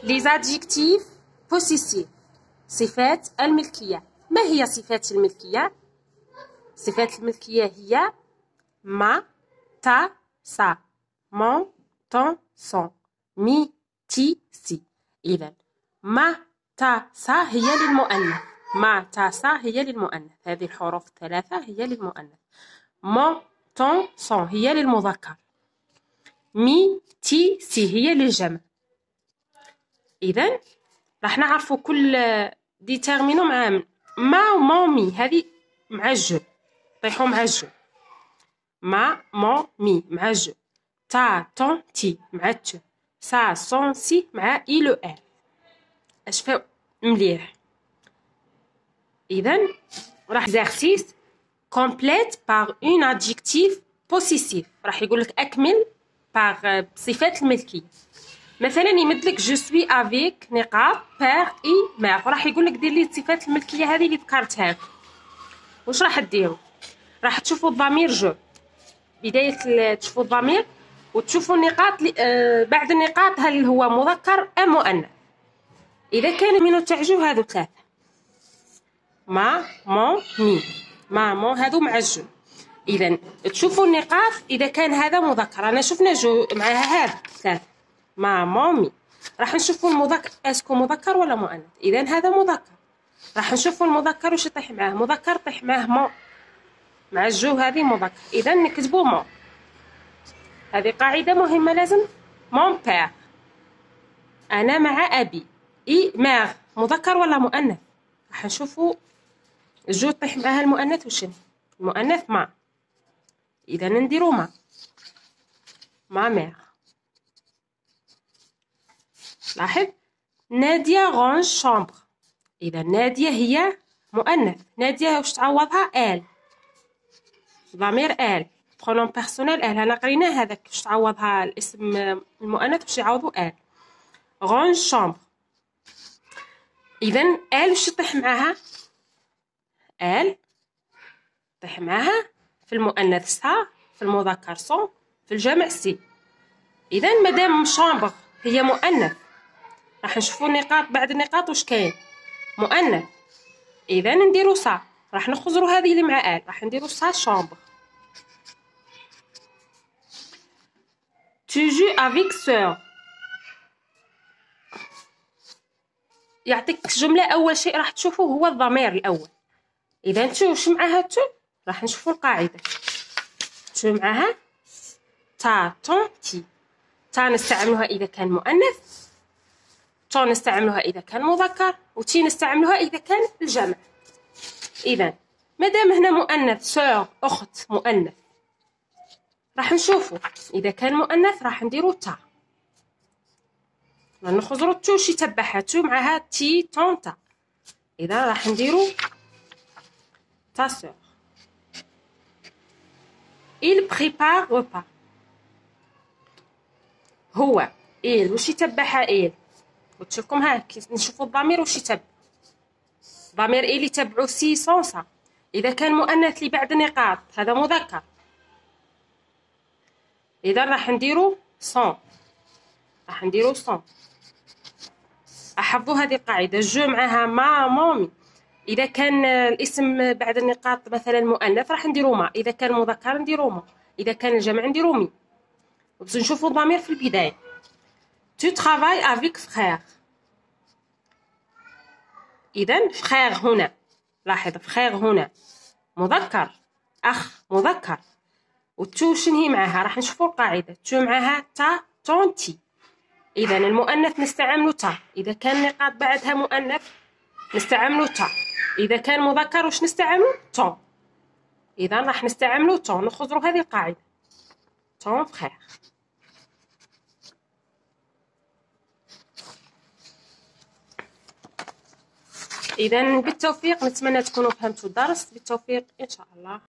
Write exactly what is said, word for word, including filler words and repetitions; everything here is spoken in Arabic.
les adjectifs possessifs صفات الملكية. ما هي صفات الملكية؟ صفات الملكية هي ما تا سا mon ton son مي تي سي. إذا ما تا سا هي للمؤنث، ما تا سا هي للمؤنث، هذه الحروف الثلاثة هي للمؤنث. mon ton son هي للمذكر، مي تي سي هي للجمع. إذا راح نعرفوا كل ديتيرمينو مع ما ومون مي، هذه مع الجو، طيحوا مع الجو. ما مون مي مع الجو، تا تون تي مع التو، سا سون سي مع اي لو ار. اشفاو مليح. إذا راح زارسيس كومبليت باغ اون ادجيكتيف بوسيسيف، راح يقول لك اكمل باغ بصفات الملكية. مثلا يمدلك جو سوي افيك نقاط بير اي مير، راح يقول لك دير لي الصفات الملكيه هذه اللي ذكرتها. واش راح ديروا؟ راح تشوفوا الضمير جو، بدايه تشوفوا الضمير وتشوفوا النقاط ل... آه بعد النقاط هل هو مذكر ام مؤنث. اذا كان منو تاع جو هذو ثلاثه، ما مون مي، ما مون هذو مع الجو. اذا تشوفوا النقاط اذا كان هذا مذكر. انا شفنا جو معها هذا ثلاثه، ما مامي. راح نشوفوا المذكر اسكو مذكر ولا مؤنث. اذا هذا مذكر، راح نشوفوا المذكر واش يطيح معاه. مذكر طيح معاه مو، مع الجو هذه مذكر، اذا نكتبوا مو. هذه قاعده مهمه لازم. مون بير، انا مع ابي. اي مير مذكر ولا مؤنث؟ راح نشوفوا الجو طيح معاها المؤنث وشنو المؤنث ما. اذا نديروا ما ما مير. لاحظ نادية غونج شامبر. إذا نادية هي مؤنث، نادية واش تعوضها؟ آل، ضمير آل، برونون بيرسونيل آل. هنا قريناه هذاك واش تعوضها الاسم المؤنث واش يعوضوا آل. غونج شامبر. إذا آل واش يطيح معاها؟ آل يطيح معاها في المؤنث سا، في المذكر سون، في الجمع سي. إذا مادام شامبر هي مؤنث راح نشوفوا النقاط بعد النقاط واش كاين مؤنث. اذا نديرو سا، راح نخزروا هذه اللي مع ال، راح نديرو سا شامبر. tu joues avec sœur. يعطيك جمله اول شيء راح تشوفوه هو الضمير الاول. اذا تو واش معاها تو؟ راح نشوفوا القاعده. تو معاها تا تون تي. تا نستعملوها اذا كان مؤنث، تو نستعملوها إذا كان مذكر، وتي نستعملوها إذا كان الجمع. إذا مادام هنا مؤنث سور أخت مؤنث، راح نشوفوا إذا كان مؤنث راح نديرو تا، نخزرو تو شي تبعها تو معها تي تون تا. إذا راح نديرو تا سور. il prépare repas. هو إل واش يتبعها إل؟ وتشوفكم ها نشوفوا الضمير واش يتبع. ضمير إلي يتبعو سي سون سا. إذا كان مؤنث اللي بعد نقاط هذا مذكر، إذا راح نديرو سون، راح نديرو سون. أحفظوا هذه القاعدة. جو معها ما مامي. إذا كان الاسم بعد النقاط مثلا مؤنث راح نديرو ما، إذا كان مذكر نديرو ما، إذا كان الجمع نديرو مي. بس نشوفوا الضمير في البداية. tu travailles avec frère. إذا فخير هنا، لاحظ فخير هنا مذكر، أخ مذكر. وتو شنهي معها؟ راح نشوفوا القاعدة. تو معها تا تون تي. إذا المؤنث نستعملو تا، إذا كان نقاط بعدها مؤنث نستعملو تا، إذا كان مذكر واش نستعملو؟ تون. إذا راح نستعملو تون، نخزروا هذه القاعدة. تون فخير. إذا بالتوفيق، نتمنى تكونوا فهمتوا الدرس. بالتوفيق إن شاء الله.